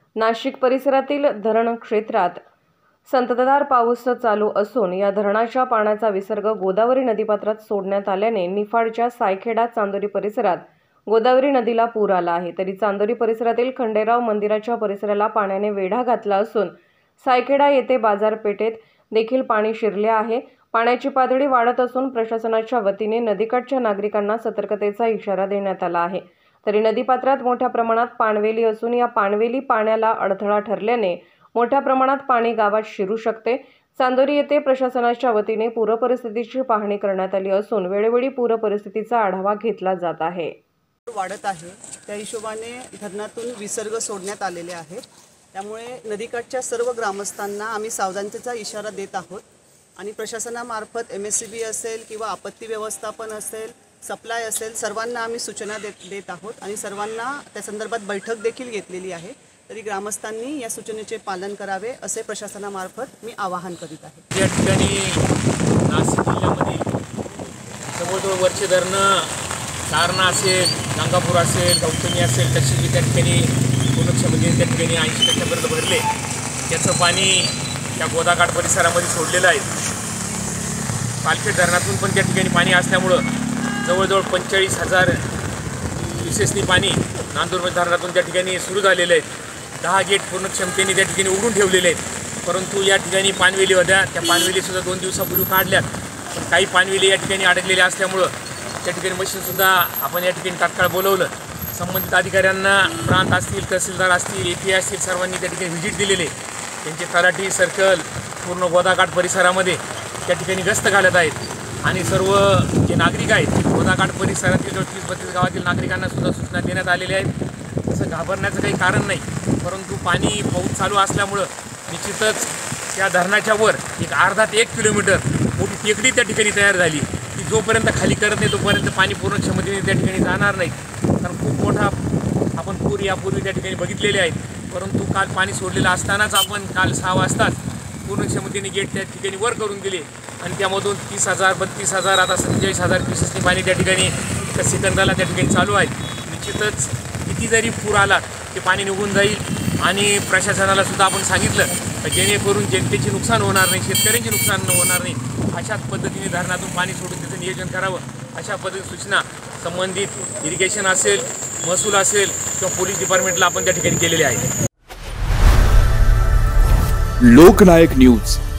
नाशिक परिसरातील धरण क्षेत्रात संततधार पाऊस चालू असून या धरणाच्या पाण्याचा विसर्ग गोदावरी नदीपात्रात सोडण्यात आल्याने निफाडच्या सायखेडा चांदोरी परिसरात गोदावरी नदीला पूर आला आहे। तरी चांदोरी परिसरातील खंडेराव मंदिराच्या परिसराला पाण्याने वेढा घातला असून सायखेडा येथे बाजारपेठेत देखील पाणी शिरले आहे। पाण्याची पातळी वाढत असून प्रशासनाच्या वतीने नदीकाठच्या नागरिकांना सतर्कतेचा इशारा देण्यात आला आहे। तरी नदीपात्रात मोठ्या प्रमाणात पाणवेली असून या पाणवेली पाण्याला अडथळा ठरल्याने मोठ्या प्रमाणात पाणी गावात शिरू शकते। चांदोरी येथे प्रशासनाच्या वतीने पूर परिस्थितीची पाहणी करण्यात आली असून वेळोवेळी पूर परिस्थितीचा आढावा घेतला जात आहे। वाढत आहे त्या हिशोबाने धरणातून विसर्ग सोडण्यात आलेले आहेत। त्यामुळे नदीकाठच्या सर्व ग्रामस्थांना आम्ही सावधानतेचा इशारा देत आहोत आणि प्रशासनामार्फत MSCB असेल किंवा आपत्ती व्यवस्थापन असेल, सप्लाय असेल, सर्वांना आम्ही सूचना देत आहोत आणि सर्वांना त्या संदर्भात बैठक देखील घेतलेली आहे। तरी ग्रामस्थांनी या सूचनेचे पालन करावे असे प्रशासनामार्फत मी आवाहन करीत आहे। या ठिकाणी नाशिक जिल्ह्यामध्ये जवळजवळ वरचे धरणं सारणा असेल, गंगापूर असेल, गौतमी असेल, तशी त्या ठिकाणी पूर्ण क्षमतेने त्या ठिकाणी 80% भरले। त्याचं पाणी या गोदाकाठ परिसरामध्ये सोडलेलं आहे। पालखेड धरणातून पण त्या ठिकाणी पाणी असल्यामुळं जवळजवळ 45,000 क्युसेसनी पाणी नांदूर धरणातून त्या ठिकाणी सुरू झालेलं आहे। 10 गेट पूर्ण क्षमतेने त्या ठिकाणी उघडून ठेवलेले आहेत। परंतु या ठिकाणी पाणवेली होत्या, त्या पाणवेलीसुद्धा 2 दिवसापूर्वी काढल्यात। पण काही पाणवेली या ठिकाणी अडकलेल्या असल्यामुळं त्या ठिकाणी मशीनसुद्धा आपण या ठिकाणी तात्काळ बोलवलं। संबंधित अधिकाऱ्यांना, प्रांत असतील, तहसीलदार असतील, API असतील, सर्वांनी त्या ठिकाणी व्हिजिट दिलेले। त्यांचे तलाठी सर्कल पूर्ण गोदाकाठ परिसरामध्ये त्या ठिकाणी गस्त घालत आहेत आणि सर्व जे नागरिक आहेत गोदाकाठ परिसरातील 30-32 गावातील नागरिकांना सुद्धा सूचना देण्यात आलेल्या आहेत। तसं घाबरण्याचं काही कारण नाही, परंतु पाऊस चालू असल्यामुळं निश्चितच त्या धरणाच्या वर एक अर्धा ते 1 किलोमीटर मोठी टेकडी त्या ठिकाणी तयार झाली की जोपर्यंत खाली करत नाही तोपर्यंत पाणी पूर्ण क्षमतेने त्या ठिकाणी जाणार नाही। कारण खूप मोठा आपण पूर यापूर्वी त्या ठिकाणी बघितलेले आहेत। परंतु काल पाणी सोडलेलं असतानाच आपण काल 6 वाजताच पूर्ण क्षमतेने गेट त्या ठिकाणी वर करून दिले आणि त्यामधून 30,000, 32,000, आता 47,000 क्युसेसनी पाणी त्या ठिकाणी एका सेकंदाला त्या ठिकाणी चालू आहे। निश्चितच किती जरी पूर आला ते पाणी निघून जाईल आणि प्रशासनाला सुद्धा आपण सांगितलं जेणेकरून जनतेचे नुकसान होणार नाही, शेतकऱ्यांचे नुकसान होणार नाही, अशाच पद्धतीने धरणातून पाणी सोडून त्याचं नियोजन करावं अशा पद्धतीने सूचना संबंधित इरिगेशन असेल, महसूल असेल किंवा पोलीस डिपार्टमेंटला आपण त्या ठिकाणी केलेले आहे। लोकनायक न्यूज